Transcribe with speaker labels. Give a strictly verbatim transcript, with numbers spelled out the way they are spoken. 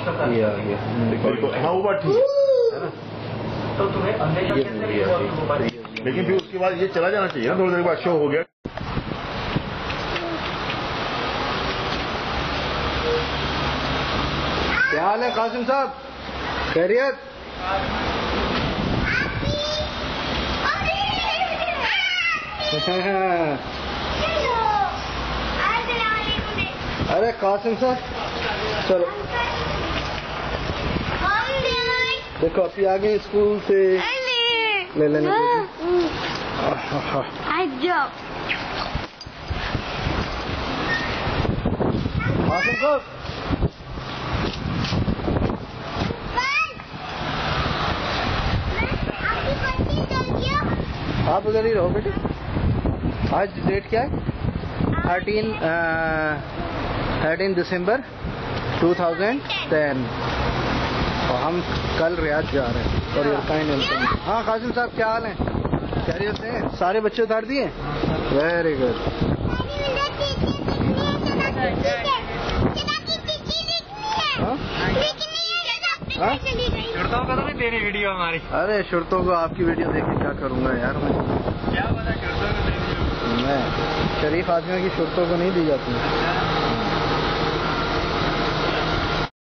Speaker 1: ये आ गया।
Speaker 2: हाँ वो बात ठीक है ना,
Speaker 3: तो तुम्हें अंदेशा कैसे हुआ?
Speaker 2: लेकिन फिर उसके बाद ये चला जाना चाहिए ना, थोड़ी देर बाद शो हो गया।
Speaker 1: क्या हाल है कासिम साहब, खैरियत? अरे कासिम साहब चलो, देखो अभी आ गए स्कूल से, ले लेने कासिम साहब। आप उधर ही रहो बेटे। आज डेट क्या है? Thirteen thirteen December two thousand ten, और हम कल रियाद जा रहे हैं। और ये हाँ कासिम साहब क्या हाल है, खैरियत से? सारे बच्चे उतार दिए, वेरी गुड।
Speaker 3: शुरतों को तो नहीं तेरी वीडियो हमारी।
Speaker 1: अरे शुरतों को आपकी वीडियो देख के क्या करूंगा यार मैं,
Speaker 3: क्या पता शुरतों को
Speaker 1: मैं शरीफ आदमियों की शुरतों को नहीं दी जाती।